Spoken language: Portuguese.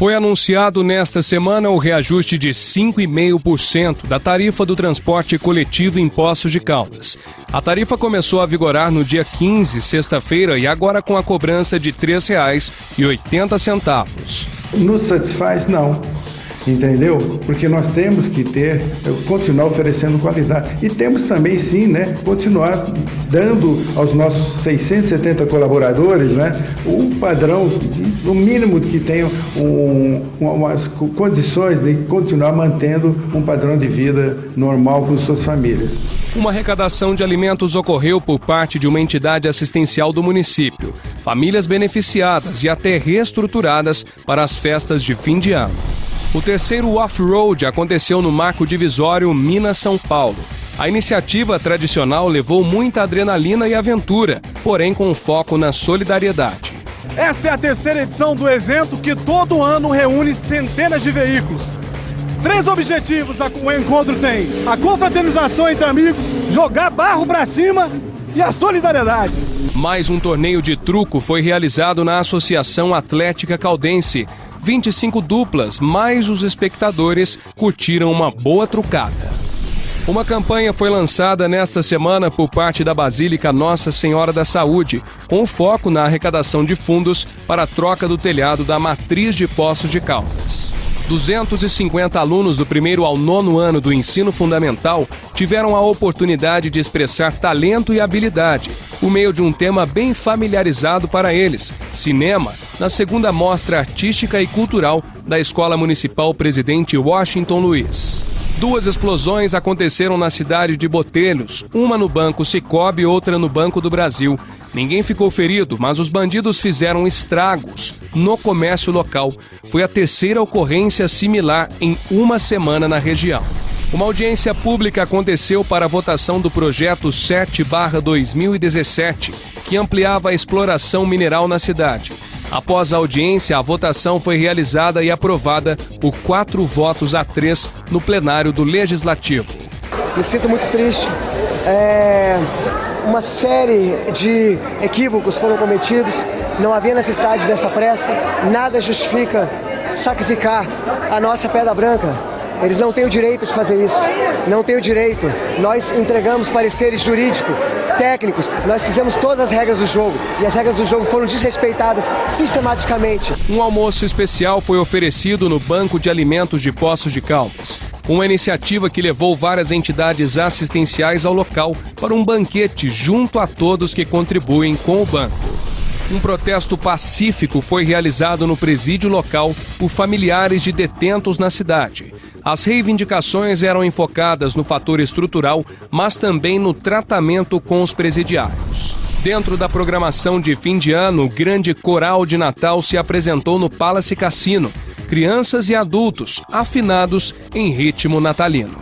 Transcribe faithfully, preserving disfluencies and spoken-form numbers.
Foi anunciado nesta semana o reajuste de cinco vírgula cinco por cento da tarifa do transporte coletivo em Poços de Caldas. A tarifa começou a vigorar no dia quinze, sexta-feira, e agora com a cobrança de três reais e oitenta centavos. Nos satisfaz? Não. Entendeu? Porque nós temos que ter, continuar oferecendo qualidade. E temos também, sim, né, continuar dando aos nossos seiscentos e setenta colaboradores, né, um padrão, de, o mínimo que tenham um, umas condições de continuar mantendo um padrão de vida normal com suas famílias. Uma arrecadação de alimentos ocorreu por parte de uma entidade assistencial do município. Famílias beneficiadas e até reestruturadas para as festas de fim de ano. O terceiro off-road aconteceu no Marco Divisório Minas-São Paulo. A iniciativa tradicional levou muita adrenalina e aventura, porém com foco na solidariedade. Esta é a terceira edição do evento que todo ano reúne centenas de veículos. Três objetivos o encontro tem: a confraternização entre amigos, jogar barro pra cima e a solidariedade. Mais um torneio de truco foi realizado na Associação Atlética Caldense. vinte e cinco duplas, mais os espectadores, curtiram uma boa trucada. Uma campanha foi lançada nesta semana por parte da Basílica Nossa Senhora da Saúde, com foco na arrecadação de fundos para a troca do telhado da matriz de Poços de Caldas. duzentos e cinquenta alunos do primeiro ao nono ano do ensino fundamental tiveram a oportunidade de expressar talento e habilidade, por meio de um tema bem familiarizado para eles, cinema, na segunda mostra artística e cultural da Escola Municipal Presidente Washington Luiz. Duas explosões aconteceram na cidade de Botelhos, uma no Banco Cicobi e outra no Banco do Brasil. Ninguém ficou ferido, mas os bandidos fizeram estragos no comércio local. Foi a terceira ocorrência similar em uma semana na região. Uma audiência pública aconteceu para a votação do projeto sete barra dois mil e dezessete, que ampliava a exploração mineral na cidade. Após a audiência, a votação foi realizada e aprovada por quatro votos a três no plenário do Legislativo. Me sinto muito triste. É... Uma série de equívocos foram cometidos, não havia necessidade dessa pressa, nada justifica sacrificar a nossa Pedra Branca. Eles não têm o direito de fazer isso, não têm o direito. Nós entregamos pareceres jurídicos, técnicos, nós fizemos todas as regras do jogo e as regras do jogo foram desrespeitadas sistematicamente. Um almoço especial foi oferecido no Banco de Alimentos de Poços de Caldas, uma iniciativa que levou várias entidades assistenciais ao local para um banquete junto a todos que contribuem com o banco. Um protesto pacífico foi realizado no presídio local por familiares de detentos na cidade. As reivindicações eram enfocadas no fator estrutural, mas também no tratamento com os presidiários. Dentro da programação de fim de ano, o grande coral de Natal se apresentou no Palace Cassino. Crianças e adultos afinados em ritmo natalino.